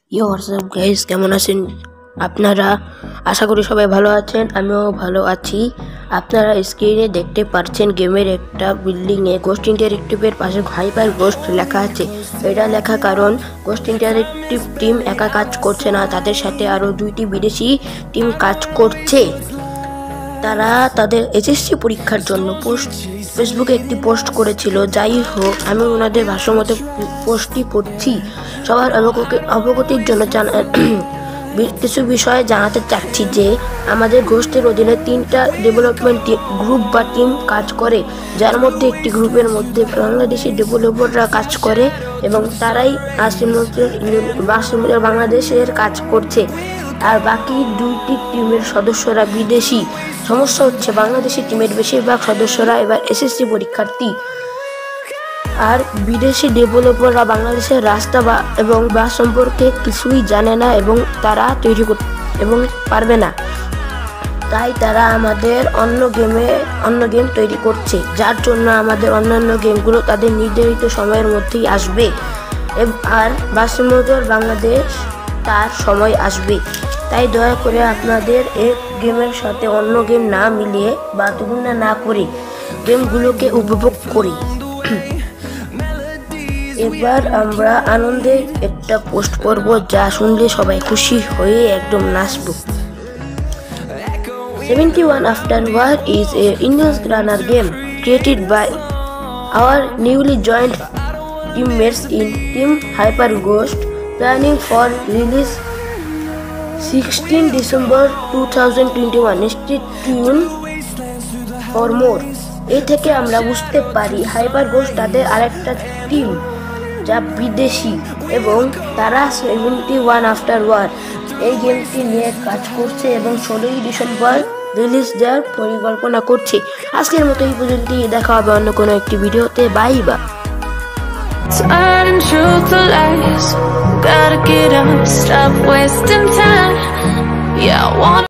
WhatsApp guys, কেমন আছেন আপনারা? আশা করি সবাই ভালো আছেন, আমিও ভালো আছি। আপনারা স্ক্রিনে দেখতে পাচ্ছেন গেমের একটা বিল্ডিংয়ে গোস্ট ইন্টারেক্টিভের পাশে হাইপার গোস্ট লেখা আছে। এটা লেখা কারণ গোস্ট ইন্টারেক্টিভ টিম একা কাজ করছে না, তাদের সাথে আরও 2টি বিদেশি টিম কাজ করছে। তারা তাদের এসএসসি পরীক্ষার জন্য ফেসবুকে একটি পোস্ট করেছিল। যাই হোক, আমি ওনাদের ভাষ্যমতে পোস্টটি পড়ছি। সবার অবগতির জন্য কিছু বিষয় জানাতে চাচ্ছি যে আমাদের গোষ্ঠীর অধীনে 3টা ডেভেলপমেন্ট গ্রুপ বা টিম কাজ করে, যার মধ্যে একটি গ্রুপের মধ্যে বাংলাদেশি ডেভেলপাররা কাজ করে এবং তারাই বাংলাদেশের কাজ করছে, আর বাকি 2টি টিমের সদস্যরা বিদেশি। সমস্যা হচ্ছে বাংলাদেশি টিমের বেশিরভাগ সদস্যরা এবার এসএসসি পরীক্ষার্থী, আর বিদেশি ডেভেলপাররা বাংলাদেশের রাস্তা এবং বাস সম্পর্কে কিছুই জানে না এবং তারা তৈরি করতে এবং পারবে না। তাই তারা আমাদের অন্য গেম তৈরি করছে, যার জন্য আমাদের অন্যান্য গেমগুলো তাদের নির্ধারিত সময়ের মধ্যেই আসবে, আর বাস মোটর বাংলাদেশ তার সময় আসবে। তাই দয়া করে আপনাদের এক গেমের সাথে অন্য গেম না মিলিয়ে বা তুলনা না করে গেমগুলোকে উপভোগ করি। এবার আমরা আনন্দে একটা পোস্ট করব, যা শুনলে সবাই খুশি হয়ে একদম নাচব। 71 After War is a Indian runner game created by our newly joined teammates in Team Hyper Ghost, planning for release 16 December 2021. Stay tuned for more. এই থেকে আমরা বুঝতে পারি হাইপার গোস্ট তাদের আরেকটা টিম যা বিদেশি এবং তারা 71 After War এই গেমটি নিয়ে কাজ করছে এবং 16 ডিসেম্বর রিলিজ দেওয়ার পরিকল্পনা করছে। আজকের মতো এই পর্যন্তই, দেখা হবে অন্য কোনো একটি ভিডিওতে। Bye bye. Turn truth to lies, gotta get up, stop wasting time. Yeah, I want